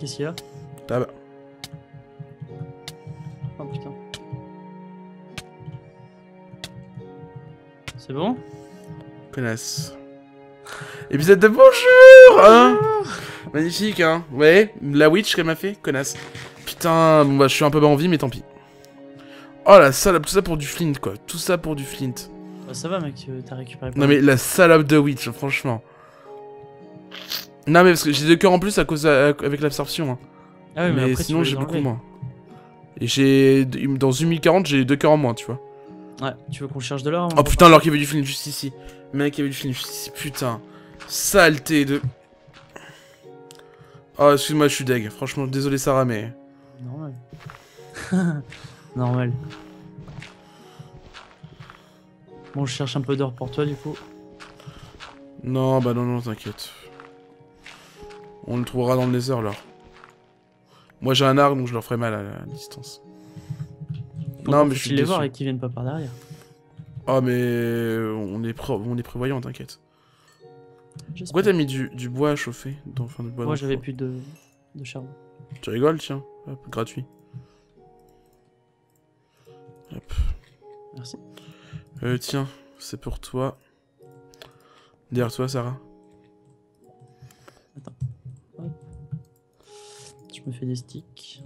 qu'est-ce qu'il y a? Ah bah. Oh putain. C'est bon? Connasse. Épisode de bonjour, hein. Magnifique, hein. Ouais, la witch qu'elle m'a fait, connasse. Putain, bon bah je suis un peu bas en vie, mais tant pis. Oh la salope, tout ça pour du flint, quoi. Tout ça pour du flint. Bah, ça va, mec, t'as récupéré pas Non mais la salope de witch, franchement. Non mais parce que j'ai 2 cœurs en plus à cause avec l'absorption. Hein. Ah oui, mais après, sinon tu j'ai veux les beaucoup enlever. moins. Et j'ai... Dans 1040, j'ai 2 cœurs en moins, tu vois. Ouais, tu veux qu'on cherche de l'or? Oh putain, alors qu'il y avait du flint juste ici. Mec, il y avait du flint juste ici, putain. Saleté de... Oh, excuse-moi, je suis deg. Franchement, désolé Sarah, mais... Normal. Normal. Bon, je cherche un peu d'or pour toi, du coup. Non, bah non, t'inquiète. On le trouvera dans le nether, là. Moi, j'ai un arc, donc je leur ferai mal à la distance. Pourquoi non, mais je faut-il suis les déçu. voir et qu'ils viennent pas par derrière. Oh, mais... On est prévoyant, t'inquiète. Pourquoi J'espère. t'as mis du bois à chauffer enfin, du bois dans Moi, le j'avais four. plus de charbon. Tu rigoles, tiens. Hop, gratuit. Hop. Merci. Tiens, c'est pour toi. Derrière toi, Sarah. Attends. Hop. Je me fais des sticks.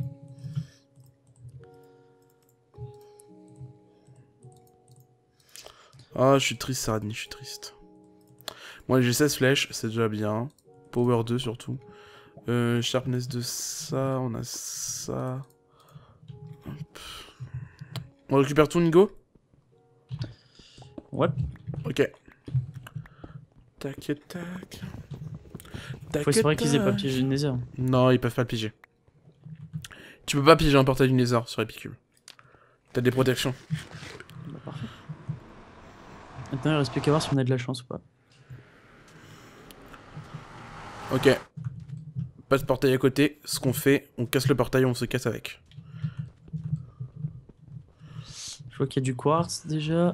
Ah, je suis triste, Sarah Denis, je suis triste. Moi, j'ai 16 flèches, c'est déjà bien. Power 2 surtout. Sharpness de ça, on a ça. Hop. On récupère tout, Nigo? Ouais. Ok. Tac, tac. Faut espérer qu'ils aient pas piégé le nether. Non, ils peuvent pas le piéger. Tu peux pas piéger un portail du nether sur Epicube. T'as des protections. Bah, parfait. Maintenant, il reste plus qu'à voir si on a de la chance ou pas. Ok. Pas de portail à côté. Ce qu'on fait, on casse le portail, on se casse avec. Je vois qu'il y a du quartz déjà.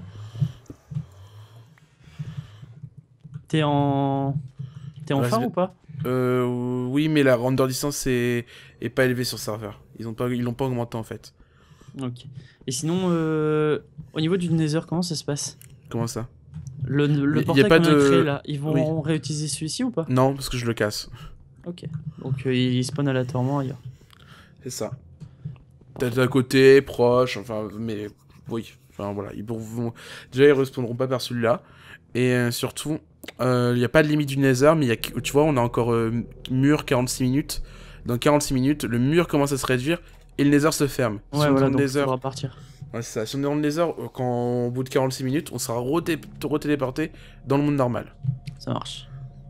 T'es en Reste- phare ou pas? Oui, mais la render distance est pas élevée sur le serveur. Ils l'ont pas augmenté en fait. Ok. Et sinon, au niveau du nether, comment ça se passe? Comment ça? Le Y a portail pas qu'on a de- créé là, ils vont Oui. réutiliser celui-ci ou pas? Non, parce que je le casse. Ok. Donc il spawn aléatoirement ailleurs. C'est ça. Peut-être à côté, proche, enfin, mais oui. Enfin voilà, déjà ils respondront pas par celui-là. Et surtout, il n'y a pas de limite du nether, mais tu vois, on a encore mur 46 minutes. Dans 46 minutes, le mur commence à se réduire et le nether se ferme. Si Ouais, on est voilà, dans le donc il nether, faudra partir. ouais, c'est ça. Si on est dans le nether, au bout de 46 minutes, on sera retéléporté dans le monde normal. Ça marche.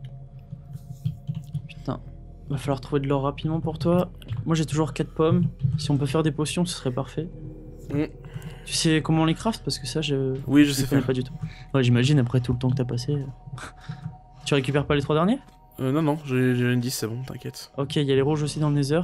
Putain. Va falloir trouver de l'or rapidement pour toi. Moi j'ai toujours 4 pommes. Si on peut faire des potions, ce serait parfait. Mm. Tu sais comment on les craft? Parce que ça, Oui, je je sais ne connais faire. pas du tout. Ouais, j'imagine après tout le temps que t'as passé. Tu récupères pas les 3 derniers? Non, j'ai une 10, c'est bon, t'inquiète. Ok, il y a les rouges aussi dans le nether.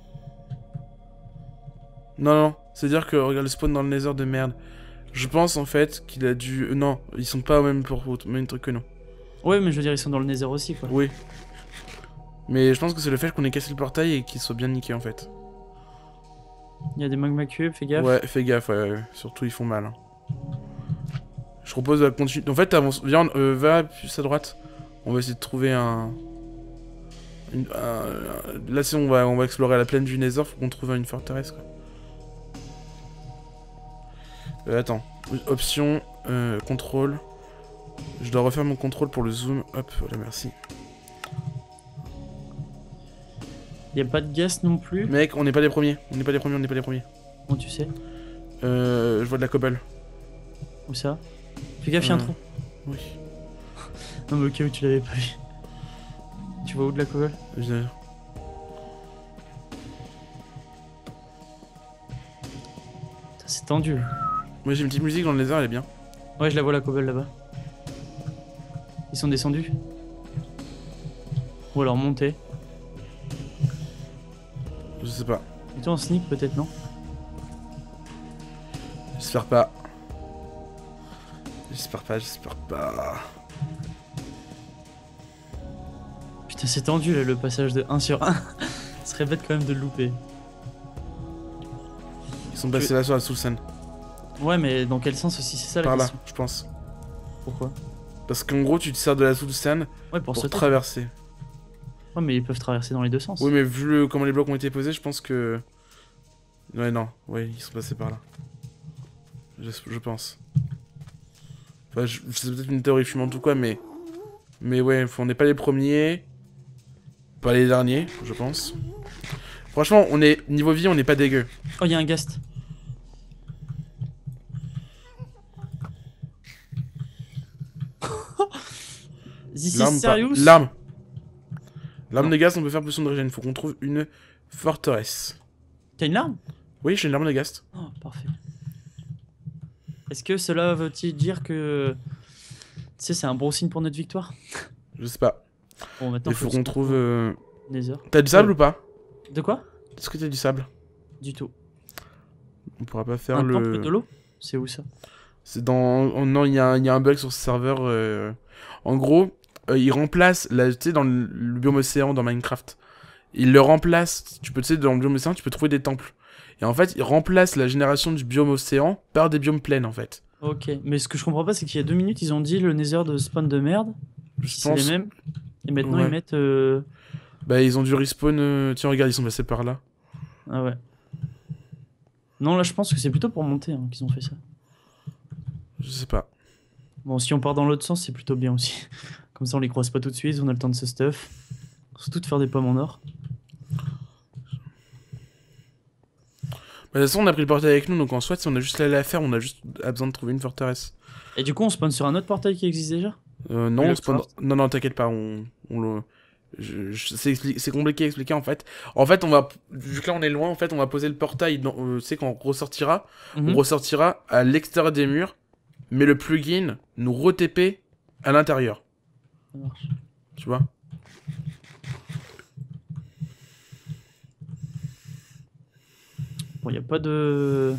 Non, c'est-à-dire que, regarde le spawn dans le nether de merde. Je pense en fait qu'il a dû... non, ils sont pas au même truc que nous. Ouais, mais je veux dire, ils sont dans le nether aussi, quoi. Oui. Mais je pense que c'est le fait qu'on ait cassé le portail et qu'il soit bien niqué en fait. Il y a des magma cubes, fais gaffe. Ouais, fais gaffe, ouais. Surtout ils font mal. Hein. Je propose de continuer. En fait, avance. Viens, va plus à droite. On va essayer de trouver là, si on va explorer la plaine du Nether, faut qu'on trouve une forteresse quoi. Attends. Option, contrôle. Je dois refaire mon contrôle pour le zoom. Hop, voilà, merci. Il y a pas de gas non plus. Mec, on n'est pas les premiers. On n'est pas les premiers. Comment tu sais? Je vois de la cobble. Où ça? Fais gaffe, il y a un trou. Oui. Non, mais au cas où tu l'avais pas vu. Tu vois où de la cobble? Je- C'est tendu. Moi j'ai une petite musique dans le Nether, elle est bien. Ouais, je la vois la cobble là-bas. Ils sont descendus. Ou alors montés. Je sais pas. Et toi en sneak peut-être, non? J'espère pas. J'espère pas. Putain, c'est tendu là, le passage de 1 sur 1. Ce serait bête quand même de le louper. Ils sont passés là sur la Soulsan. Ouais, mais dans quel sens aussi, c'est ça la Par là, question. je pense. Pourquoi? Parce qu'en gros, tu te sers de la Soulsan Ouais, pour sauter. traverser. Ouais, mais ils peuvent traverser dans les deux sens. Oui, mais vu comment les blocs ont été posés, je pense que... Ouais, non. Ouais, ils sont passés par là. Je pense. Enfin, c'est peut-être une théorie fumante ou quoi, mais... Mais ouais, on n'est pas les premiers. Pas les derniers, je pense. Franchement, on est... Niveau vie, on n'est pas dégueu. Oh, il y a un ghast. This is serious? L'arme. L'arme Non. de gaz, on peut faire potion de régène. Faut qu'on trouve une forteresse. T'as une larme? Oui, j'ai une arme de gaz. Oh, parfait. Est-ce que cela veut-il dire que... Tu sais, c'est un bon signe pour notre victoire? Je sais pas. Bon, maintenant, Il faut qu'on trouve... Nether. T'as du sable ou pas? De quoi? Est-ce que t'as du sable? Du tout. On pourra pas faire Un temple le... de l'eau? C'est où ça? C'est dans... oh non, il y a un bug sur ce serveur. En gros, il remplace... Tu sais, dans le biome océan, dans Minecraft. Il le remplace... Tu sais, dans le biome océan, tu peux trouver des temples. Et en fait, il remplace la génération du biome océan par des biomes plaines, en fait. Ok, mais ce que je comprends pas, c'est qu'il y a 2 minutes, ils ont dit le Nether de spawn de merde. Je C'est pense... les mêmes. Et maintenant, Ouais. ils mettent... Bah, ils ont dû respawn... Tiens, regarde, ils sont passés par là. Ah ouais. Non, là, je pense que c'est plutôt pour monter hein, qu'ils ont fait ça. Je sais pas. Bon, si on part dans l'autre sens, c'est plutôt bien aussi. Comme ça, on les croise pas tout de suite, on a le temps de se stuff. Surtout de faire des pommes en or. Bah, de toute façon, on a pris le portail avec nous, donc en soit, si on a juste la faire, on a juste besoin de trouver une forteresse. Et du coup, on spawn sur un autre portail qui existe déjà? Non, le on spawn... craft. Non, non, t'inquiète pas, on le... C'est compliqué à expliquer en fait. En fait, on va, vu que là on est loin, en fait, on va poser le portail. Tu sais, quand on ressortira, Mhm. on ressortira à l'extérieur des murs, mais le plugin nous re-TP à l'intérieur. Ça marche. Tu vois? Bon, y a pas de...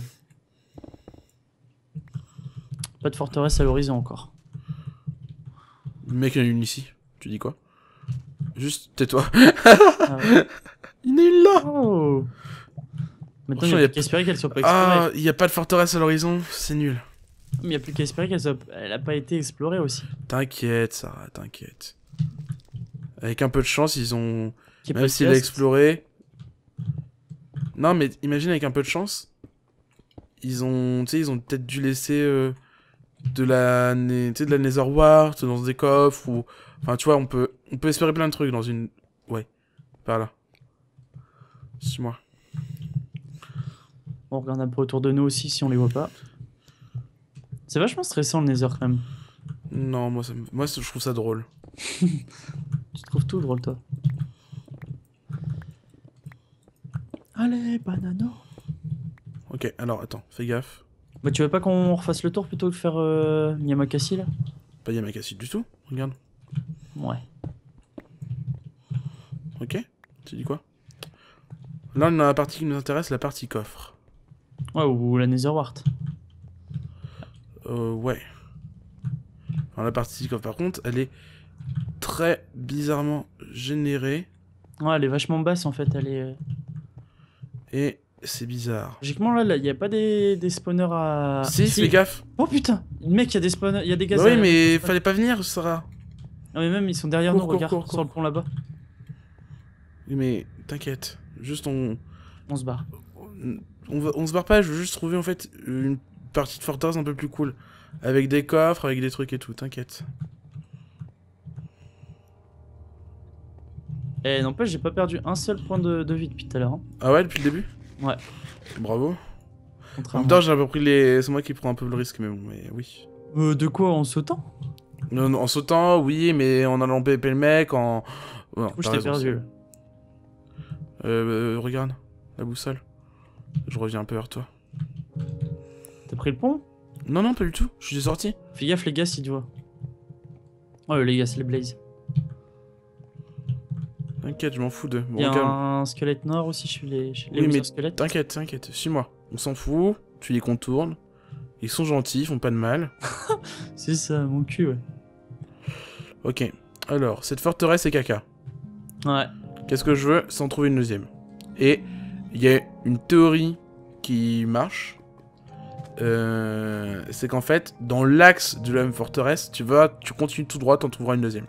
Pas de forteresse à l'horizon encore. Le mec, il y en a une ici. Tu dis quoi? Juste tais-toi. Ah ouais. Il y en a une là! Oh. Maintenant, il Franchement, n'y y a a plus qu'à espérer qu'elle soit pas explorée. Ah, il y a pas de forteresse à l'horizon, c'est nul. Mais il n'y a plus qu'à espérer qu'elle soit... Elle a pas été explorée aussi. T'inquiète, Sarah, t'inquiète. Avec un peu de chance, ils ont... Qu'il y ait pas Même de s'il a ghast. exploré... Non, mais imagine, avec un peu de chance, ils ont... Tu sais, ils ont peut-être dû laisser de la... Tu sais, de la Nether Wart dans des coffres, ou... Enfin, tu vois, on peut espérer plein de trucs dans une... Ouais, par là. Suis-moi. On regarde un peu autour de nous aussi si on les voit pas. C'est vachement stressant le Nether quand même. Non, moi, je trouve ça drôle. Tu trouves tout drôle toi. Allez, banano. Ok, alors, attends, fais gaffe. Bah tu veux pas qu'on refasse le tour plutôt que faire Yamakasi là? Pas Yamakasi du tout, regarde. Ouais. Ok, tu dis quoi? Là, on a la partie qui nous intéresse, la partie coffre. Ouais, ou la Nether Wart. Ouais. Alors, la partie coffre, par contre, elle est très bizarrement générée. Ouais, elle est vachement basse en fait, elle est... Et c'est bizarre. Logiquement là, il y a pas des spawners à... Si, fais gaffe. Oh putain! Mec, il y a des spawners, il y a des gaz Bah oui, derrière mais nous. fallait pas venir, Sarah. Ah mais même ils sont derrière Cours, nous, cours, regarde, cours, sur le pont là-bas. Oui, mais t'inquiète. Juste, On se barre. on se barre pas, je veux juste trouver, en fait, une partie de forteresse un peu plus cool. Avec des coffres, avec des trucs et tout, t'inquiète. Et n'empêche, j'ai pas perdu un seul point de vie depuis tout à l'heure. Hein. Ah ouais, depuis le début? Ouais. Bravo. En Contrairement... même temps, j'ai pas pris les... C'est moi qui prends un peu le risque, mais bon, mais oui. De quoi, en sautant? Non, en sautant, oui, mais en allant péper le mec, en... Ouais, non, Ou je t'as t'ai raison, perdu là. regarde, la boussole. Je reviens un peu vers toi. T'as pris le pont? Non, non, pas du tout, je suis sorti. Fais gaffe les gars si tu vois. Oh les gars, c'est les blazes. T'inquiète, je m'en fous de... Bon, Il y a calme. un squelette noir aussi chez les Oui, mais squelettes. t'inquiète, t'inquiète, suis-moi. On s'en fout, tu les contournes. Ils sont gentils, ils font pas de mal. C'est ça, mon cul, ouais. Ok, alors, cette forteresse est caca. Ouais. Qu'est-ce que je veux? C'est en trouver une deuxième. Et il y a une théorie qui marche. C'est qu'en fait, dans l'axe de la même forteresse, tu continues tout droit, t'en trouveras une deuxième.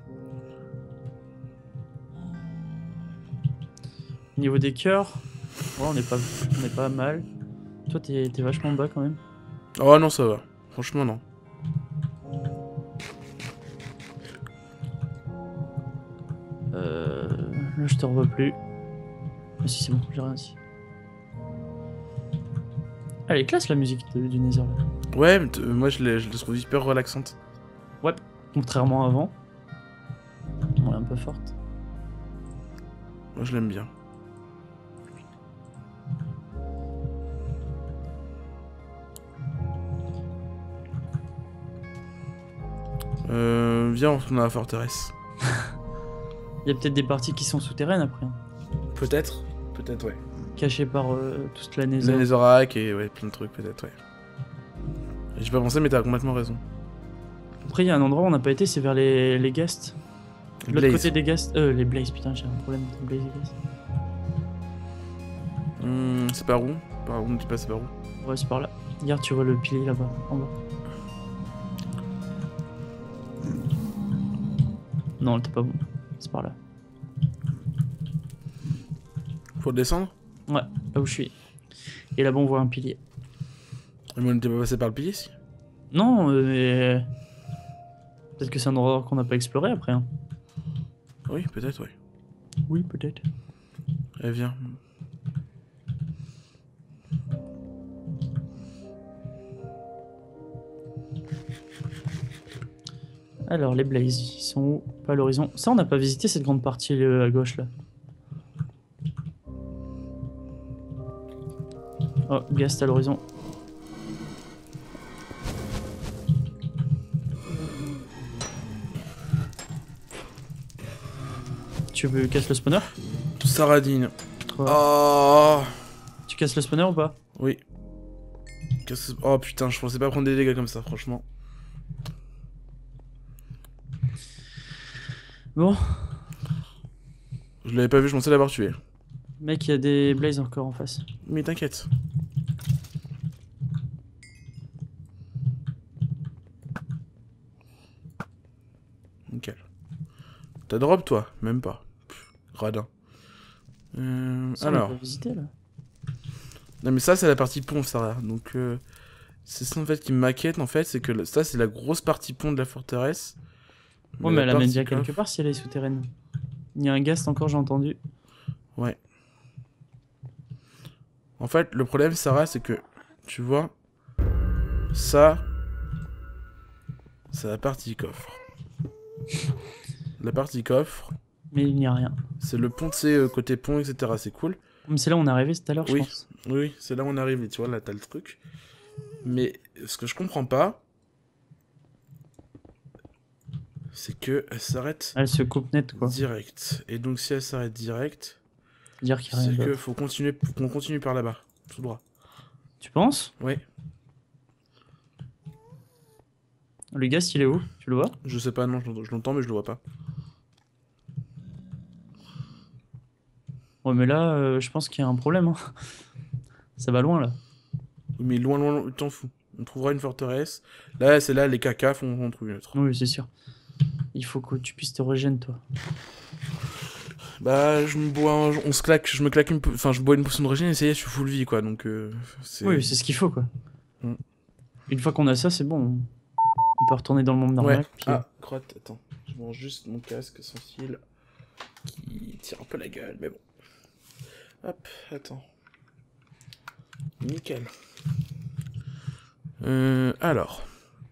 Au niveau des cœurs, ouais, on est pas mal. Toi, t'es vachement bas quand même. Oh non, ça va. Franchement, non. Là, je te revois plus. Ah si, c'est bon, j'ai rien dit. Elle est classe la musique du Nether là. Ouais, mais moi je la trouve hyper relaxante. Ouais, contrairement à avant. Elle est un peu forte. Moi je l'aime bien. Viens, on retourne à la forteresse. Il y a peut-être des parties qui sont souterraines après. Hein. Peut-être, ouais. Cachées par toute la Nether. La Netherrack et ouais, plein de trucs, peut-être, ouais. J'ai pas pensé, mais t'as complètement raison. Après, il y a un endroit où on n'a pas été, c'est vers les Ghasts. Les L'autre Blaze. côté des Ghasts. Les Blaze, putain, j'ai un problème avec Blaze et Ghasts. C'est par où? Par où? On dit pas c'est par où? Ouais, c'est par là. Regarde, tu vois le pilier là-bas, en bas. Non, t'es pas bon. C'est par là. Faut descendre? Ouais, là où je suis. Et là-bas, on voit un pilier. Mais on n'était pas passé par le pilier, si? Non, mais... Peut-être que c'est un endroit qu'on n'a pas exploré après. Hein. Oui, peut-être, ouais. Oui, peut-être. Eh, viens. Alors, les Blazes, ils sont où? Pas à l'horizon. Ça, on n'a pas visité cette grande partie à gauche, là. Oh, Ghast à l'horizon. Tu veux casser le spawner? Saradine. Ouais. Oh. Tu casses le spawner ou pas? Oui. Oh putain, je pensais pas prendre des dégâts comme ça, franchement. Bon. Je l'avais pas vu, je pensais l'avoir tué. Mec, il y a des Blazes encore en face. Mais t'inquiète. Nickel. T'as drop toi? Même pas. Pff, radin. Ça, on l'a alors. pas visité, là. Non mais ça c'est la partie pont ça. Donc c'est ça en fait qui m'inquiète en fait, c'est que ça c'est la grosse partie pont de la forteresse. Ouais, mais elle la amène partie déjà coffre- quelque part si elle est souterraine. Il y a un Ghast encore, j'ai entendu. Ouais. En fait le problème Sarah c'est que tu vois ça c'est la partie coffre. La partie coffre, Mais il n'y a rien. c'est le pont de ces côté pont etc. C'est cool. Mais c'est là où on est arrivé tout à l'heure, je Oui. pense. Oui, c'est là où on arrive, et tu vois, là, t'as le truc. Mais ce que je comprends pas, c'est que elle s'arrête Elle se coupe net, quoi. direct. Et donc, si elle s'arrête direct, Dire qu'il y a rien c'est que d'autre. faut continuer, qu'on continue par là-bas, tout droit. Tu penses? Oui, Le Ghast, il est où? Tu le vois? je sais pas, non, je l'entends, mais je le vois pas. Ouais, mais là, je pense qu'il y a un problème. Hein. Ça va loin, là. Oui, mais loin, loin, loin, t'en fous. On trouvera une forteresse. Là, c'est là, les cacas font trouver une autre. Oui, c'est sûr. Il faut que tu puisses te régénérer, toi. Bah, je me bois, on se claque, je me claque une, enfin, je bois une potion de régène et ça y est, je suis full vie, quoi, donc Oui, c'est ce qu'il faut, quoi. Mm. Une fois qu'on a ça, c'est bon. On peut retourner dans le monde normal. Ouais. Puis... Ah, crotte, attends. Je mange juste mon casque sans fil qui tire un peu la gueule, mais bon. Hop, attends. Nickel. Alors.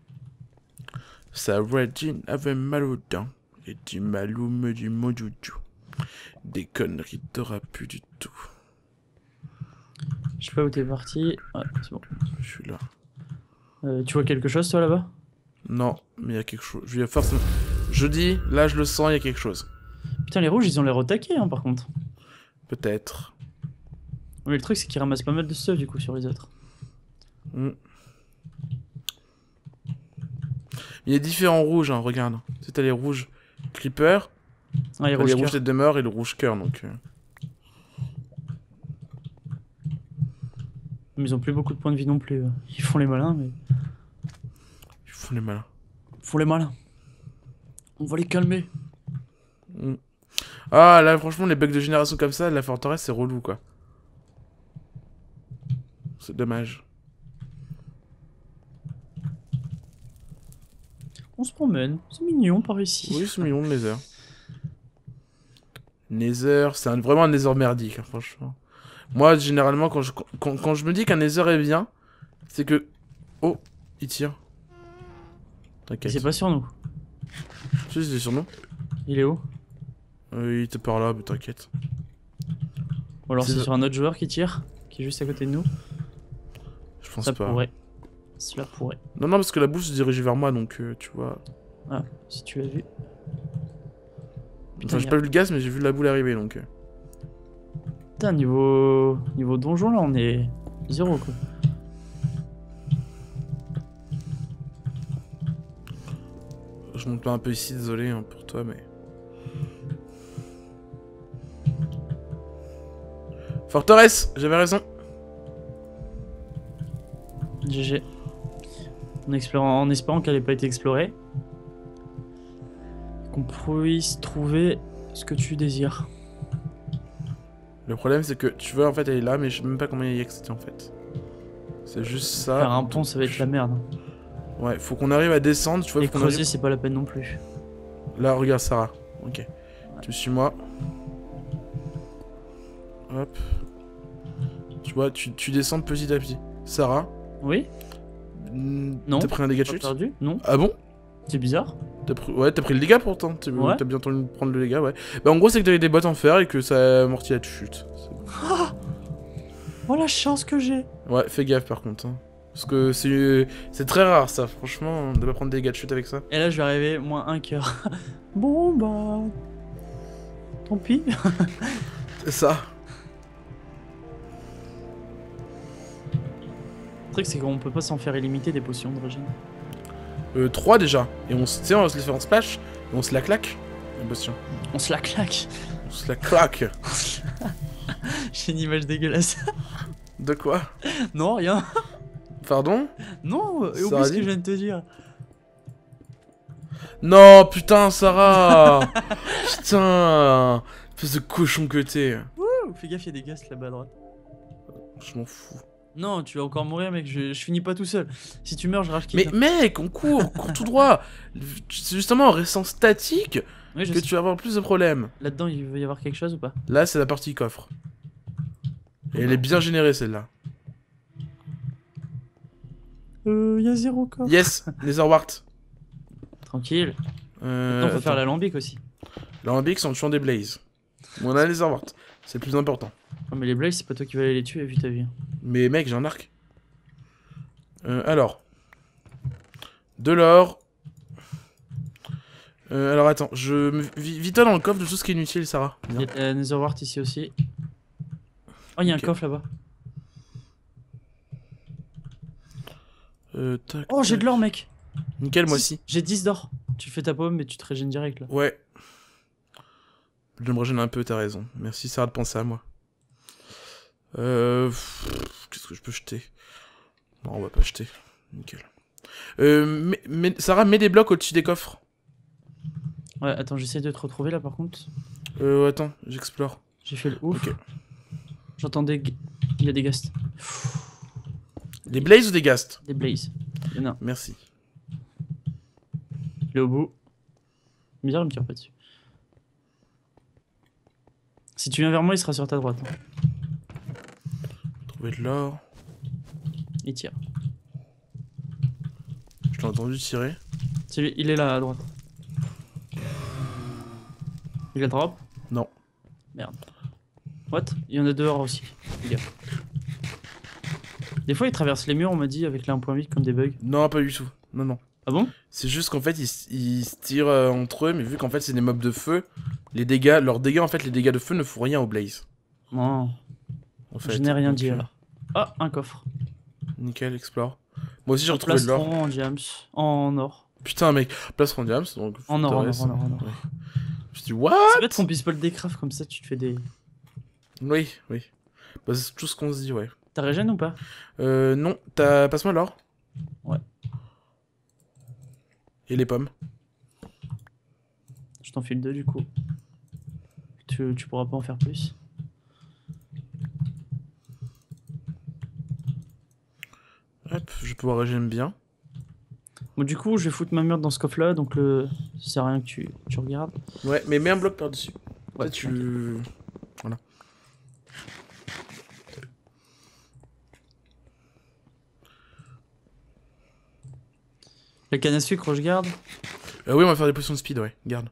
Saradine avait mal aux dents et du maloum du mojoujou. Des conneries t'auras plus du tout. Je sais pas où t'es parti. Ouais, c'est bon. Je suis là. Tu vois quelque chose, toi, là-bas? Non, mais il y a quelque chose. Je vais forcément. Je dis, là je le sens, il y a quelque chose. Putain, les rouges, ils ont l'air au taquet, hein, par contre. Peut-être. Mais le truc, c'est qu'ils ramassent pas mal de stuff, du coup, sur les autres. Mm. Il y a différents rouges, hein, regarde. Tu sais, t'as les rouges creeper, Ah, les t'as rouges les rouges cœurs. tête de mort et le rouge cœur, donc. Mais ils ont plus beaucoup de points de vie non plus. Ils font les malins, mais. Ils font les malins. Ils font les malins. On va les calmer. Mm. Ah, là, franchement, les bugs de génération comme ça, la forteresse, c'est relou, quoi. C'est dommage. On se promène. C'est mignon par ici. Oui, c'est mignon, le Nether. Nether, c'est vraiment un Nether merdique, hein, franchement. Moi, généralement, quand je me dis qu'un Nether est bien, c'est que... Oh, il tire. T'inquiète. C'est pas sur nous. Tu sais, c'est sur nous. Il est où? Il était par là, mais t'inquiète. Ou alors c'est C'est- sur un autre joueur qui tire, qui est juste à côté de nous. Je pense Ça pas. pourrait. Cela pourrait. Non, non, parce que la bouche se dirigeait vers moi, donc tu vois. Ah, si tu as vu. Enfin, j'ai pas vu le gaz, mais j'ai vu la boule arriver, donc... Putain, niveau donjon, là, on est 0, quoi. Je monte pas un peu ici, désolé hein, pour toi, mais... Forteresse, j'avais raison. GG. En espérant qu'elle ait pas été explorée. Qu'on puisse trouver ce que tu désires. Le problème, c'est que tu vois, en fait, elle est là, mais je sais même pas combien il y a que en fait. C'est juste ça. Faire un pont, ça va être la merde. Ouais, faut qu'on arrive à descendre, tu vois. Et faut qu'on creuser, arrive- c'est pas la peine non plus. Là, regarde Sarah. Ok. Tu me suis moi. Hop. Tu vois, tu descends petit à petit. Sarah. Oui? Non. T'as pris un dégât de Pas chute? perdu? Non. Ah bon? C'est bizarre. Ouais, t'as pris le dégât pourtant. Ouais. T'as bien entendu prendre le dégât, ouais. Bah, en gros, c'est que t'avais des bottes en fer et que ça amortit la chute. Oh la chance que j'ai! Ouais, fais gaffe par contre. Hein. Parce que c'est très rare ça, franchement, de pas prendre des dégâts de chute avec ça. Et là, je vais arriver, moins 1 cœur. Bon, bah. Tant pis. C'est ça. Le truc, c'est qu'on peut pas s'en faire illimiter des potions de régène. 3 déjà. Et on se on va se les faire en splash. Et on se la claque. Bastien. On se la claque. On se la claque. J'ai une image dégueulasse. De quoi? Non, rien. Pardon? Non, Ça oublie a ce que dit je viens de te dire. Non, putain, Sarah. Putain. Espèce de cochon que t'es. Ouh, fais gaffe, il y a des ghasts là-bas à droite. Je m'en fous. Non, tu vas encore mourir, mec. Je finis pas tout seul. Si tu meurs, je rage Mais quelqu'un. mec, on court, cours tout droit. C'est justement en restant statique Oui, je que sais. tu vas avoir plus de problèmes. Là-dedans, il va y avoir quelque chose ou pas? Là, c'est la partie coffre. Et elle est bien générée celle-là. Il y a 0 corps. Yes, Netherwart. Tranquille. Maintenant, faut faire l'alambic aussi. L'alambic, c'est en tuant des blazes. On a les Netherwart. C'est le plus important. Oh, mais les blazes, c'est pas toi qui vas aller les tuer, vu ta vie. Mais mec, j'ai un arc. Alors. De l'or. Alors attends, vite-toi dans le coffre de tout ce qui est inutile, Sarah. Il y a Netherwart ici aussi. Oh, il y a Ok. un coffre là-bas. Tac, Oh, j'ai tac. de l'or, mec. Nickel, moi aussi. J'ai 10 d'or. Tu fais ta pomme, mais tu te régènes direct là. Ouais. Je me régène un peu, t'as raison. Merci Sarah de penser à moi. Qu'est-ce que je peux jeter? Non, on va pas jeter. Nickel. Sarah, mets des blocs au-dessus des coffres. Ouais, attends, j'essaie de te retrouver là par contre. Attends, j'explore. J'ai fait le ouf. Ok. J'entendais. Il y a des ghasts. Des blazes ou des ghasts? Des blazes. Il y en a un. Merci. Il est au bout. Bizarre, il me tire pas dessus. Si tu viens vers moi, il sera sur ta droite. Trouver de l'or. Il tire. Je t'ai entendu tirer. Il est là à droite. Il a drop? Non. Merde. What? Il y en a dehors aussi. Les gars. Des fois, ils traversent les murs, on m'a dit, avec les 1.8 comme des bugs. Non, pas du tout. Non, non. Ah bon? C'est juste qu'en fait, ils se tirent entre eux, mais vu qu'en fait, c'est des mobs de feu, leurs dégâts, en fait, les dégâts de feu ne font rien aux blazes. Non. En fait. Je n'ai rien Donc, dit alors. Ah, un coffre. Nickel, explore. Moi aussi, j'ai Un retrouvé de l'or. plastron en diams. En or. Putain, mec, place Randiams, donc. En or, en or, forteresse. en or, en or. Ouais. Je dis, what? C'est bête qu'on puisse pas le décraft comme ça, tu te fais des. Oui, oui. Bah, c'est tout ce qu'on se dit, ouais. T'as régène ou pas? Non, passe-moi l'or. Ouais. Et les pommes. Je t'en file deux du coup. Tu pourras pas en faire plus. Hop, je vais pouvoir régénérer bien. Bon, du coup, je vais foutre ma merde dans ce coffre là, donc ça sert à rien que tu regardes. Ouais, mais mets un bloc par-dessus. Ouais, Ça, tu... Voilà. La canne à sucre, je garde. Oui, on va faire des potions de speed, ouais. Garde.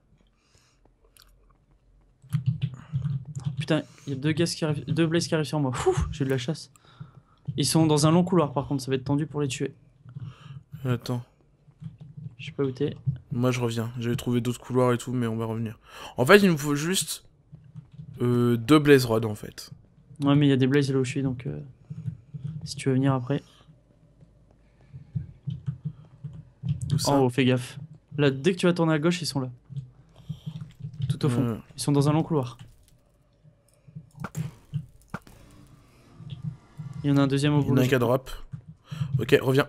Putain, il y a deux gaz qui arrivent, deux blazes qui arrivent sur moi. Ouf, j'ai de la chasse. Ils sont dans un long couloir par contre, ça va être tendu pour les tuer. Attends. Je sais pas où t'es. Moi, je reviens. J'avais trouvé d'autres couloirs et tout, mais on va revenir. En fait, il nous faut juste... deux blaze rods, en fait. Ouais, mais il y a des blazes là où je suis, donc si tu veux venir après. Où ça En haut, fais gaffe. Là, dès que tu vas tourner à gauche, ils sont là. Tout au fond. Ils sont dans un long couloir. Il y en a un deuxième au Il y bout. en a un là. qui a drop. Ok, reviens.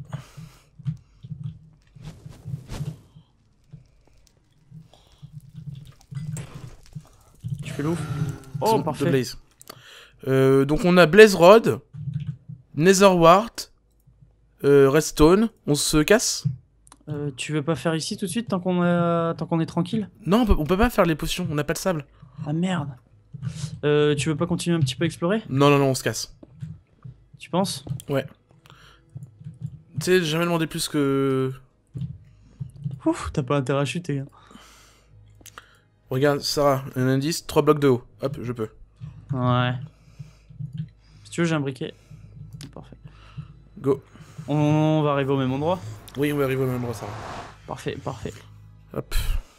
Tu fais l'ouf. Ils Oh, sont parfait. deux blaze. Donc, on a blaze rod, netherwart, redstone. On se casse? Tu veux pas faire ici tout de suite tant qu'on est tranquille? Non, on peut pas faire les potions. On n'a pas de sable. Ah merde. Tu veux pas continuer un petit peu à explorer? Non, non, non, on se casse. Tu penses? Ouais. Tu sais, j'ai jamais demandé plus que... Ouf, t'as pas intérêt à chuter. Hein. Regarde, Sarah, un indice, 3 blocs de haut. Hop, je peux. Ouais. Si tu veux, j'ai un briquet. Parfait. Go. On va arriver au même endroit. Oui, on va arriver au même endroit, Sarah. Parfait, parfait. Hop.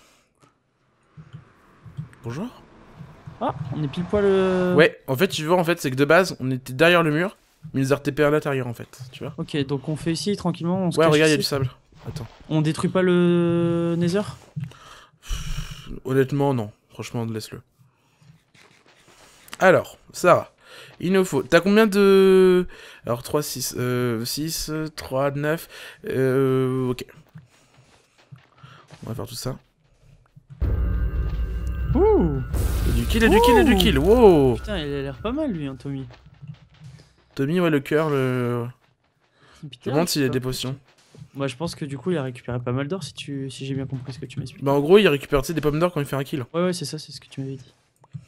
Bonjour. Ah, on est pile poil. Ouais, en fait, tu vois, c'est que de base, on était derrière le mur, mais ils nous ont RTP à l'intérieur, en fait. Tu vois? Ok, donc on fait ici tranquillement. On se Ouais, cache regarde, il y a ici. du sable. Attends. On détruit pas le Nether? Honnêtement, non. Franchement, laisse-le. Alors, Sarah, il nous faut... T'as combien de... Alors, 3, 6, 6, 3, 9... Ok. On va faire tout ça. Ouh! Et du kill, et du kill, et du kill. Wow! Putain, il a l'air pas mal lui, hein, Tommy. Tommy, ouais, le cœur, le... Je me Putain, demande s'il y a putain. des potions. Moi, je pense que du coup, il a récupéré pas mal d'or si j'ai bien compris ce que tu m'expliques. Bah, en gros, il récupère, tu sais, des pommes d'or quand il fait un kill. Ouais, ouais, c'est ça, c'est ce que tu m'avais dit.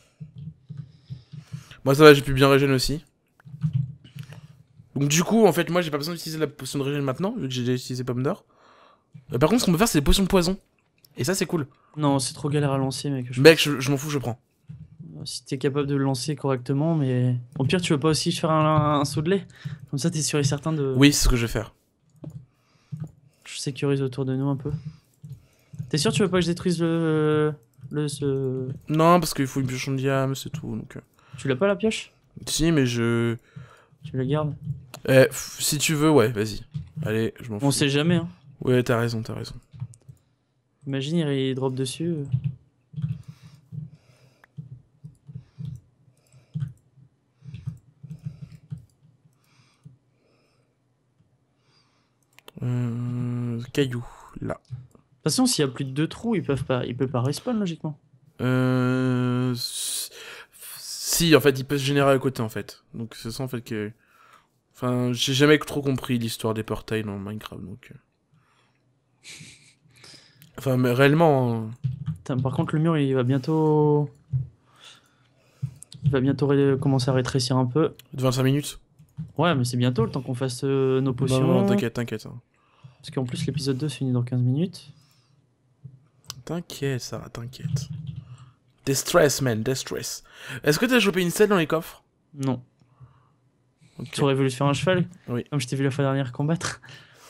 Moi, ça va, j'ai pu bien régénérer aussi. Donc, du coup, en fait, moi, j'ai pas besoin d'utiliser la potion de régène maintenant, vu que j'ai déjà utilisé pommes d'or. Par contre, ce qu'on peut faire, c'est des potions de poison. Et ça, c'est cool. Non, c'est trop galère à lancer, mec. Mec, je m'en fous, je prends. Si t'es capable de le lancer correctement, mais au pire, tu veux pas aussi faire un saut de lait? Comme ça, t'es sûr et certain de. Oui, c'est ce que je vais faire. Je sécurise autour de nous un peu. T'es sûr tu veux pas que je détruise ce... Non, parce qu'il faut une pioche en diam, c'est tout. Donc, Tu l'as pas la pioche? Si, mais je... Tu la gardes? Si tu veux, ouais, vas-y. Allez, je m'en fous. On sait jamais, hein. Ouais, t'as raison, t'as raison. Imagine, il drop dessus. Caillou, là. De toute façon, s'il y a plus de 2 trous, il peut pas respawn logiquement. Si, en fait, il peut se générer à côté, en fait. Donc, c'est ça, en fait, que... Enfin, j'ai jamais trop compris l'histoire des portails dans Minecraft, donc... Enfin, mais réellement... hein. Putain, par contre, le mur, il va bientôt commencer à rétrécir un peu. De 25 minutes. Ouais, mais c'est bientôt le temps qu'on fasse nos potions. Non, non, t'inquiète, t'inquiète. Hein. Parce qu'en plus, l'épisode 2 se finit dans 15 minutes. T'inquiète, Sarah, t'inquiète. Distress, man, distress. Est-ce que t'as chopé une selle dans les coffres? Non. Ok. Tu aurais voulu te faire un cheval? Oui. Comme je t'ai vu la fois dernière combattre.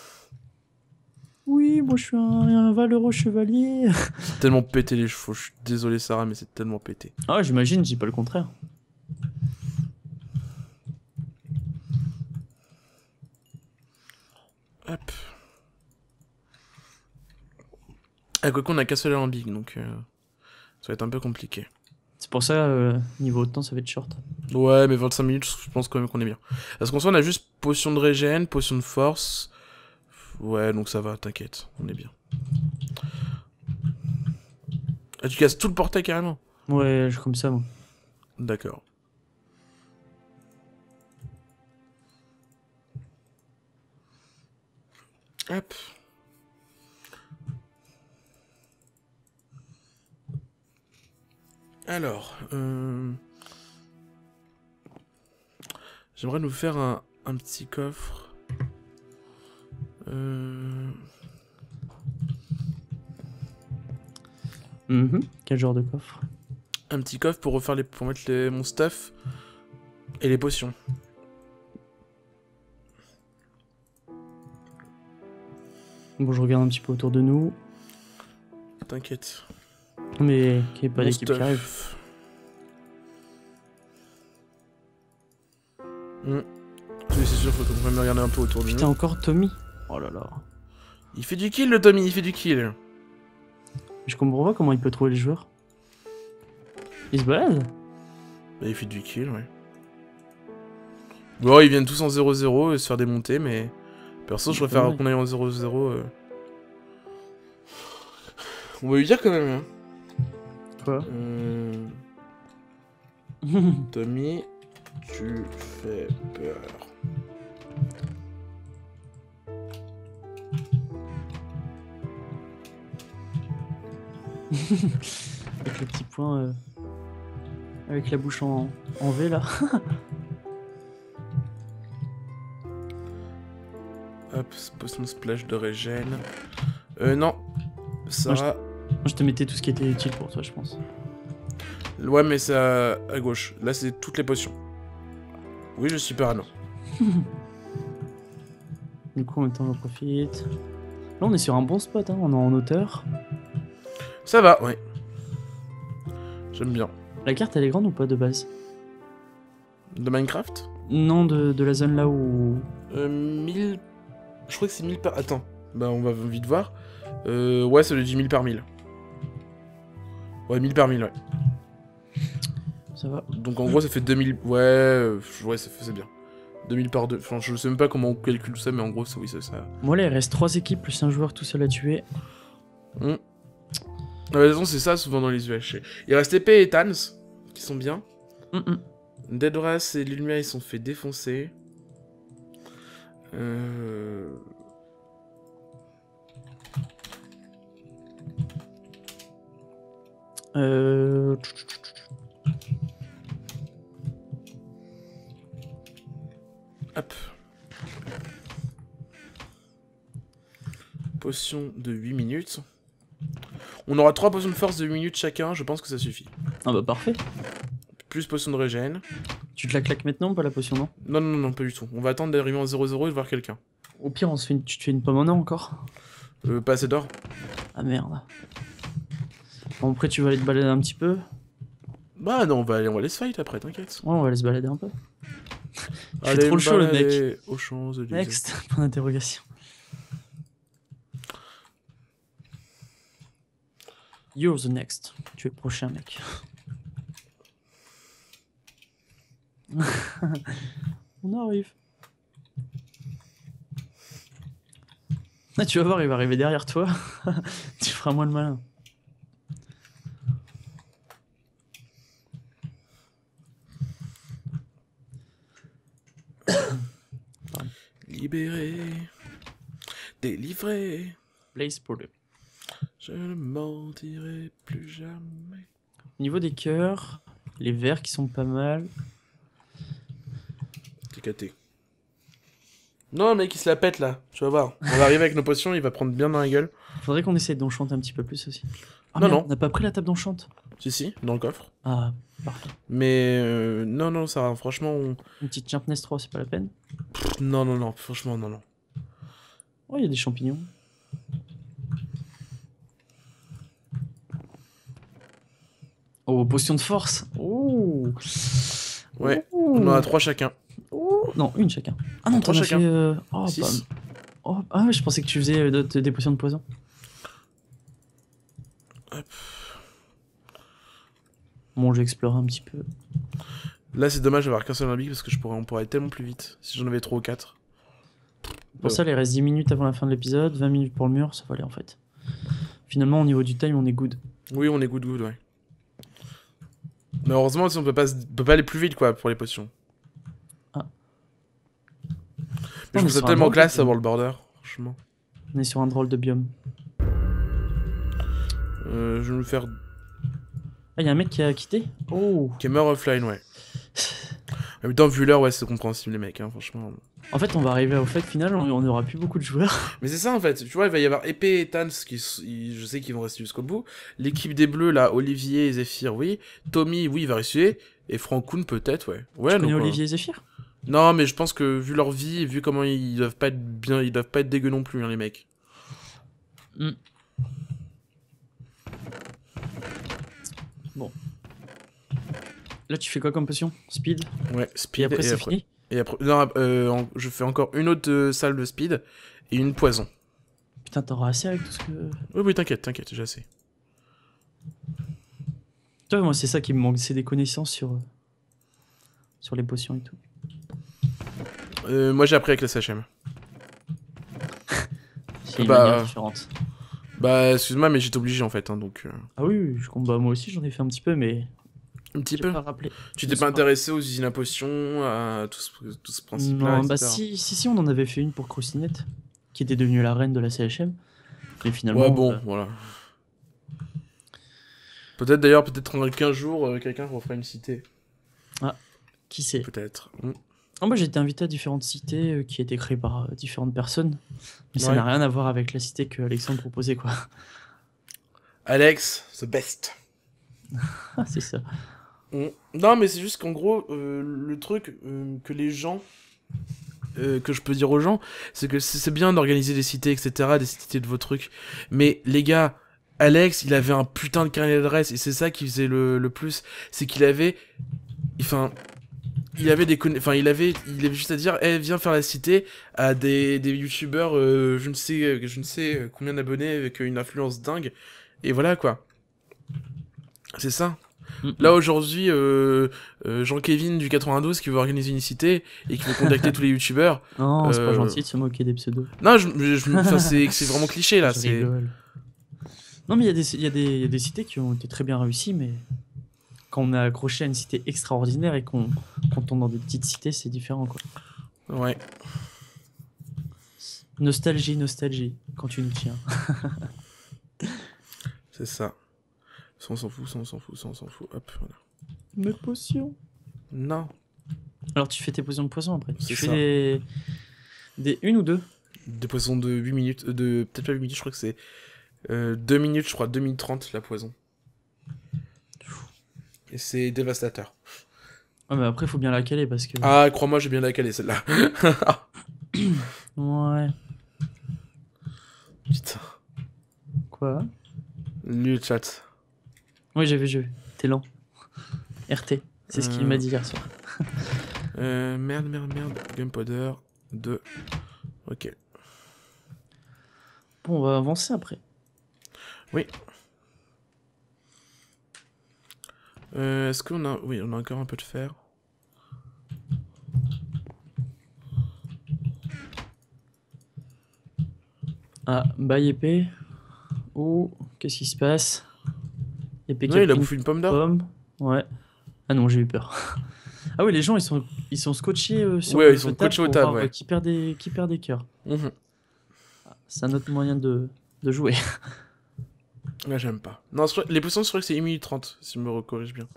Oui, moi je suis un valeureux chevalier. C'est tellement pété les chevaux, je suis désolé Sarah, mais c'est tellement pété. Ah, j'imagine, je dis pas le contraire. Hop. Ah, quoi qu'on a qu'un seul alambic, donc ça va être un peu compliqué. C'est pour ça, niveau temps, ça va être short. Ouais, mais 25 minutes, je pense quand même qu'on est bien. Parce qu'en soi, on a juste potion de régène, potion de force. Ouais, donc ça va, t'inquiète, on est bien. Ah, tu casses tout le portail carrément? Ouais, je comme ça, moi. D'accord. Hop. Alors, j'aimerais nous faire un petit coffre. Quel genre de coffre? Un petit coffre pour refaire pour mettre mon stuff et les potions. Bon, je regarde un petit peu autour de nous. T'inquiète. Mais qu'il n'y ait pas Mon d'équipe qui stuff. arrive. Oui, c'est sûr, faut quand même regarder un peu autour de Putain, nous. encore Tommy. Oh là là. Il fait du kill, le Tommy, il fait du kill. Je comprends pas comment il peut trouver les joueurs. Il se balade? Bah, il fait du kill, ouais. Bon, ils viennent tous en 0-0 et se faire démonter, mais... Perso, je préfère Ouais. qu'on aille en 0-0. On va lui dire quand même, hein. Quoi? Tommy, tu fais peur. Avec le petit point... avec la bouche en V, là. Hop, potion de splash de régène. Non. Ça... Moi, je te mettais tout ce qui était utile pour toi, je pense. Ouais, mais c'est à gauche. Là, c'est toutes les potions. Oui, je suis parano. Du coup, en même temps, j'en profite. Là, on est sur un bon spot, hein. On est en hauteur. Ça va, ouais. J'aime bien. La carte, elle est grande ou pas, de base? De Minecraft Non, de la zone là où... 1000... Je crois que c'est 1000 par... Attends. Bah, on va vite voir. Ouais, ça le dit 1000 par 1000. Ouais, 1000 par 1000, ouais. Ça va. Donc en gros, ça fait 2000... Ouais, ouais, c'est bien. 2000 par 2. Enfin, je sais même pas comment on calcule ça, mais en gros, oui, c'est ça. Bon, là, il reste 3 équipes plus un joueur tout seul à tuer. De toute façon, c'est ça souvent dans les UHC. Il reste Épée et Tans, qui sont bien. Deadras et Lumia, ils sont fait défoncer. Hop. Potion de 8 minutes. On aura 3 potions de force de 8 minutes chacun, je pense que ça suffit. Ah bah parfait. Plus potion de régène. Tu te la claques maintenant ou pas la potion, non? Non, non, non, pas du tout. On va attendre d'arriver en 0-0 et de voir quelqu'un. Au pire, tu te fais une pomme en or encore. Pas assez d'or. Ah merde. Bon, après, tu vas aller te balader un petit peu. Bah non, on va aller se fight après, t'inquiète. Ouais, on va aller se balader un peu. Il fait Allez, trop le show, le mec. balader aux Champs-Élysées. Next, point d'interrogation. You're the next. Tu es le prochain, mec. On arrive. Ah, tu vas voir, il va arriver derrière toi. Tu feras moins le malin. Libéré, délivré, Blaze pour deux. je ne mentirai plus jamais. Au niveau des cœurs, les verts qui sont pas mal. TKT. Non, mec, il se la pète là. Tu vas voir. On va arriver avec nos potions, il va prendre bien dans la gueule. Faudrait qu'on essaie d'enchanter un petit peu plus aussi. Ah, Non, merde, non. on n'a pas pris la table d'enchante. Si, dans le coffre. Ah, parfait. Mais non, ça va. Franchement, Une petite Champness 3, c'est pas la peine. non. Franchement, non. Oh, il y a des champignons. Oh, potion de force. Oh. Ouais, Oh. on en a 3 chacun. Oh. Non, une chacun. Ah non, t'en 3 as chacun. fait... Oh, 6. bah... Oh, ah ouais, je pensais que tu faisais des potions de poison. Hop. Bon, j'ai exploré un petit peu. Là, c'est dommage d'avoir qu'un seul alambic parce que on pourrait aller tellement plus vite si j'en avais 3 ou 4. Pour ça, il reste 10 minutes avant la fin de l'épisode, 20 minutes pour le mur, ça va aller en fait. Finalement, au niveau du time, on est good. Oui, on est good, ouais. Mais heureusement, on peut pas aller plus vite, quoi, pour les potions. Ah. Mais je trouve ça tellement classe d'avoir le border, franchement. On est sur un drôle de biome. Je vais me faire... Ah, y'a un mec qui a quitté. Oh. Gamer offline, ouais. En même temps, vu l'heure, ouais, c'est compréhensible, les mecs, hein, franchement. En fait, on va arriver au fait final, on aura plus beaucoup de joueurs. Mais c'est ça, en fait. Tu vois, il va y avoir Épée et Tans, je sais qu'ils vont rester jusqu'au bout. L'équipe des Bleus, là, Olivier et Zephyr, oui. Tommy, oui, il va rester. Et Francoun, peut-être, ouais. Ouais, Tu connais donc, Olivier et Zephyr? Non, mais je pense que, vu leur vie, vu comment ils doivent pas être bien, ils doivent pas être dégueux non plus, hein, les mecs. Bon. Là, tu fais quoi comme potion? Speed? Ouais, Et speed. après, c'est fini? Et après, non, je fais encore une autre salle de speed et une poison. Putain, t'auras assez avec tout ce que... Oui, t'inquiète, j'ai assez. Tu vois, moi, c'est ça qui me manque, c'est des connaissances sur les potions et tout. Moi, j'ai appris avec la SHM. C'est une Bah, manière différente. Bah, excuse-moi, mais j'étais obligé, en fait, hein, donc... Ah oui, bah, moi aussi, j'en ai fait un petit peu, mais... Un petit j'ai peu. pas rappelé. Tu t'es pas intéressé aux usines à potions, à tout ce principe-là, Non, bah etc. si, on en avait fait une pour Crossinette, qui était devenue la reine de la CHM. Mais finalement... Ouais, bon, voilà. Peut-être d'ailleurs, qu'un jour, quelqu'un refera une cité. Ah, qui sait? Peut-être. Oh, bah, j'ai été invité à différentes cités qui étaient créées par différentes personnes. Mais ça Ouais. n'a rien à voir avec la cité que Alexandre proposait, quoi. Alex, the best. Ah, c'est ça. Non, mais c'est juste qu'en gros, le truc que les gens... que je peux dire aux gens, c'est que c'est bien d'organiser des cités, etc., des cités de vos trucs. Mais les gars, Alex, il avait un putain de carnet d'adresses, et c'est ça qui faisait le plus. C'est qu'il avait... Enfin... Il avait il avait juste à dire, eh, viens faire la cité à des youtubeurs, je ne sais combien d'abonnés avec une influence dingue. Et voilà, quoi. C'est ça. Là aujourd'hui, Jean-Kévin du 92 qui veut organiser une cité et qui veut contacter tous les youtubeurs. Non, c'est pas gentil de se moquer des pseudos. Non, enfin, c'est vraiment cliché là. Je rigole. Non, mais il y a des cités qui ont été très bien réussies, mais quand on a accroché à une cité extraordinaire et qu'on tombe dans des petites cités, c'est différent, quoi. Ouais. Nostalgie, quand tu nous tiens. C'est ça. Ça on s'en fout. Hop, voilà. Mes potions. Non. Alors tu fais tes potions de poison après. Tu ça. fais des 1 ou 2? Des poisons de 8 minutes. Peut-être pas 8 minutes, je crois que c'est 2 minutes, je crois, 2 minutes 30 la poison. Et c'est dévastateur. Ah, mais après, faut bien la caler parce que. Ah, crois-moi, j'ai bien la calée celle-là. Ouais. Putain. Quoi? Le chat. Oui, j'ai vu. T'es lent. RT. C'est ce qu'il m'a dit hier soir. Merde. Gunpowder 2. Ok. Bon, on va avancer après. Oui. Est-ce qu'on a... Oui, on a encore un peu de fer. Ah, bail épée. Oh, qu'est-ce qui se passe? Épée Ouais, il a bouffé une pomme d'or. Ouais. Ah non, j'ai eu peur. Ah oui, les gens, ils sont scotchés sur ouais, le ils sont table scotchés aux pour tables, voir ouais. qui perd des cœurs. Mhm. C'est un autre moyen de jouer. Là, j'aime pas. Non, les poissons, je crois que c'est 1 minute 30, si je me corrige bien.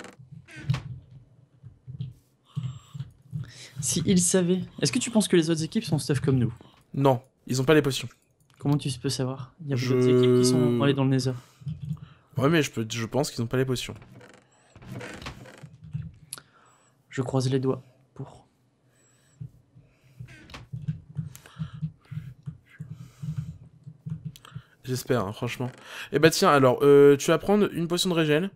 Si ils savaient... Est-ce que tu penses que les autres équipes sont stuff comme nous? Non, ils ont pas les potions. Comment tu peux savoir? Il y a d'autres équipes qui sont allées dans le Nether. Ouais, mais je pense qu'ils ont pas les potions. Je croise les doigts pour... J'espère, hein, franchement. Et bah tiens, alors, tu vas prendre une potion de régène,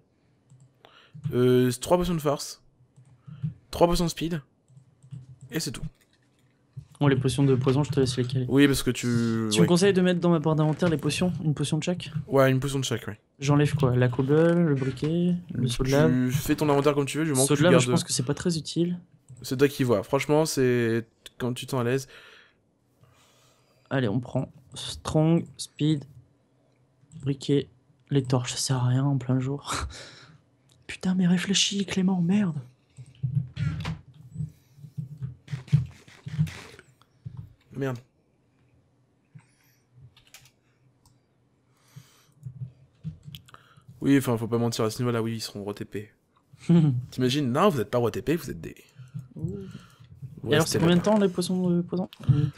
3 potions de force, 3 potions de speed, et c'est tout. Bon, les potions de poison, je te laisse les caler. Oui, parce que tu... Tu me conseilles de mettre dans ma barre d'inventaire les potions? Une potion de chaque? Ouais, une potion de chaque, ouais. J'enlève quoi? La cobble, le briquet, le seau de lave? Tu fais ton inventaire comme tu veux, du moment que Seau de tu lave, gardes... je pense que c'est pas très utile. C'est toi qui vois. Franchement, c'est... Quand tu te sens à l'aise. Allez, on prend strong, speed, briquet, les torches, ça sert à rien en plein jour. Putain, mais réfléchis, Clément, merde. Merde. Oui, enfin, faut pas mentir à ce niveau-là, oui, ils seront RTP. T'imagines? Non, vous êtes pas RTP, vous êtes des... Et alors, c'est combien de temps les potions de poison?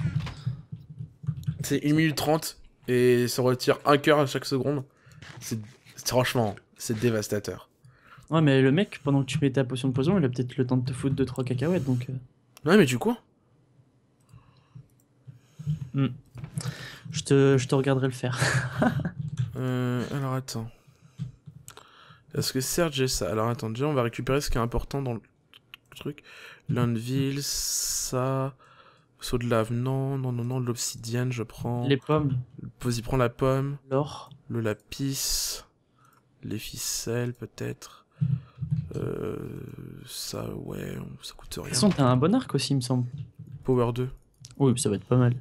C'est 1 minute 30 et ça retire un cœur à chaque seconde. Franchement, c'est dévastateur. Ouais, mais le mec, pendant que tu mets ta potion de poison, il a peut-être le temps de te foutre 2-3 cacahuètes, donc... Ouais, mais tu quoi? Je te regarderai le faire. Alors attends. Est-ce que certes j'ai ça? Alors attends, déjà on va récupérer ce qui est important dans le truc. L'anvil, ça... Saut de lave, non, non, non, non, l'obsidienne je prends. Les pommes. Vas-y, prends la pomme. L'or. Le lapis. Les ficelles peut-être. Ça, ouais, ça coûte rien. De toute façon, t'as un bon arc aussi, il me semble. Power 2. Oui, ça va être pas mal.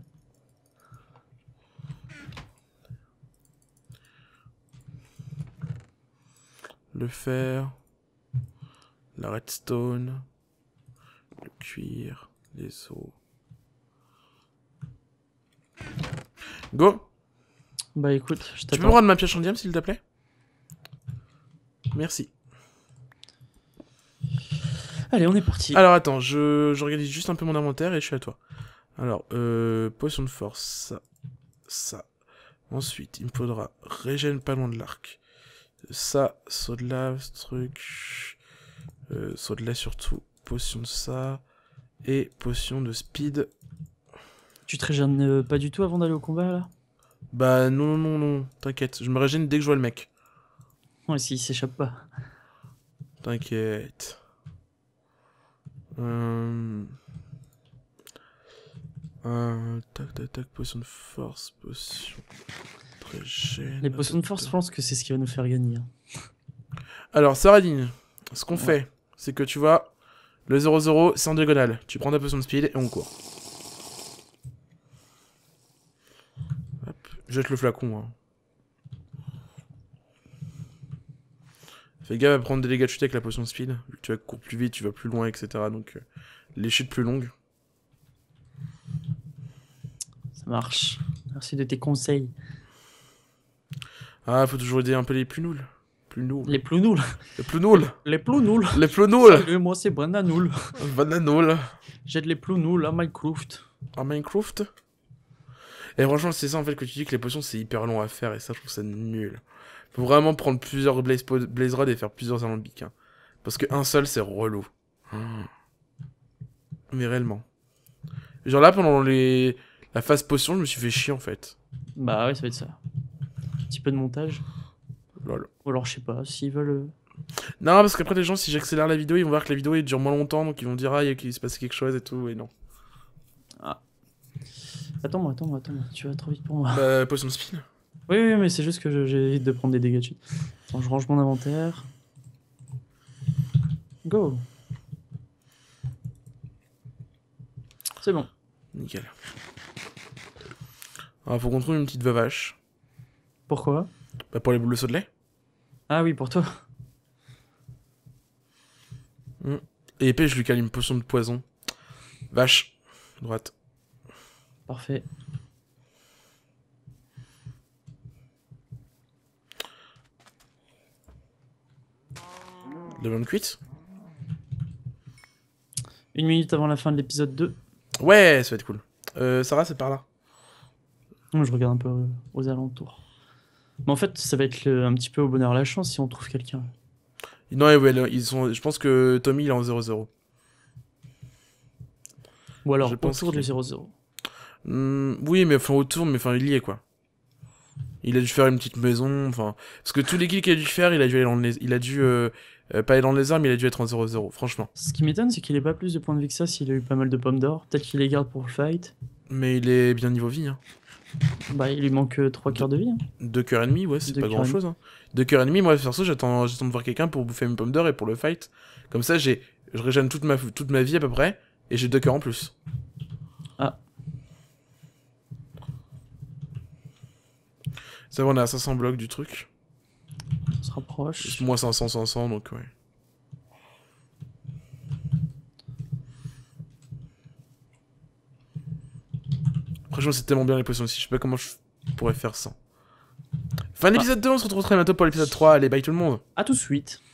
Le fer. La redstone. Le cuir. Les os. Go! Bah écoute, je Tu peux me t'attends. rendre ma pioche en diamant s'il te plaît? Merci. Allez, on est parti. Alors attends, j'organise juste un peu mon inventaire et je suis à toi. Alors, potion de force, ça. Ensuite, il me faudra régène pas loin de l'arc. Ça, saut de lave, ce truc. Saut de lait surtout. Potion de ça. Et potion de speed. Tu te régènes pas du tout avant d'aller au combat, là? Bah non, non, non, non, t'inquiète. Je me régène dès que je vois le mec. Ouais, s'il s'échappe pas. T'inquiète. Tac, tac, tac, potion de force, potion de régène. Les potions de force, je pense que c'est ce qui va nous faire gagner. Hein. Alors, Saradine, ce qu'on fait, c'est que tu vois, le 0-0, c'est en diagonale. Tu prends ta potion de speed et on court. Hop, jette le flacon. Hein. Fais gaffe à prendre des dégâts de chute avec la potion de speed. Vu que tu vas courir plus vite, tu vas plus loin, etc. Donc, les chutes plus longues. Ça marche. Merci de tes conseils. Ah, faut toujours aider un peu les plus nuls. Les plus nuls. Les plus nuls. Les plus nuls. Les plus nuls. Salut, moi c'est Brandanoul. Bananoul. J'aide les plus nuls à Minecraft. En Minecraft. Et franchement, c'est ça en fait que tu dis que les potions c'est hyper long à faire et ça, je trouve ça nul. Faut vraiment prendre plusieurs Blaze Rod et faire plusieurs alambics. Hein. Parce qu'un seul, c'est relou. Mais réellement. Genre là, pendant la phase potion, je me suis fait chier en fait. Bah ouais, ça va être ça. Un petit peu de montage. Lol. Ou alors, je sais pas, s'ils veulent... Non, parce qu'après, les gens, si j'accélère la vidéo, ils vont voir que la vidéo elle dure moins longtemps, donc ils vont dire, ah, il se passe quelque chose et tout, et non. Ah. Attends-moi, tu vas trop vite pour moi. Bah, potion de speed. Oui, mais c'est juste que j'évite de prendre des dégâts de chute. Attends, je range mon inventaire. Go. C'est bon. Nickel. Alors, faut qu'on trouve une petite vache. Pourquoi? Bah, pour les boules de saut de lait. Ah oui, pour toi. Et épée, je lui cale une potion de poison. Vache. Droite. Parfait. De bonne cuite. 1 minute avant la fin de l'épisode 2. Ouais, ça va être cool. Sarah, c'est par là. Moi, je regarde un peu aux alentours. Mais en fait, ça va être un petit peu au bonheur la chance si on trouve quelqu'un. Non, ouais, ils sont. Je pense que Tommy il est en 0-0. Ou alors Je pense autour du qu'il- 0-0. Oui, mais enfin autour, mais enfin il y est quoi. Il a dû faire une petite maison, enfin... Parce que tous les kills qu'il a dû faire, il a dû aller dans le il a dû... pas aller dans les armes, mais il a dû être en 0-0, franchement. Ce qui m'étonne, c'est qu'il ait pas plus de points de vie que ça s'il a eu pas mal de pommes d'or. Peut-être qu'il les garde pour le fight. Mais il est bien niveau vie, hein. Bah, il lui manque 3 cœurs de vie. Hein. 2 cœurs et demi, ouais, c'est Deux pas cœurs et grand-chose, hein. 2 cœurs et demi, moi, perso, j'attends de voir quelqu'un pour bouffer mes pommes d'or et pour le fight. Comme ça, je régène toute ma vie à peu près, et j'ai 2 cœurs en plus. Ah. Ça va, on est à 500 blocs du truc. On se rapproche. Moi 500, donc ouais. Franchement, c'est tellement bien les potions aussi, je sais pas comment je pourrais faire sans. Fin de l'épisode 2, on se retrouve très bientôt pour l'épisode 3. Allez, bye tout le monde. À tout de suite.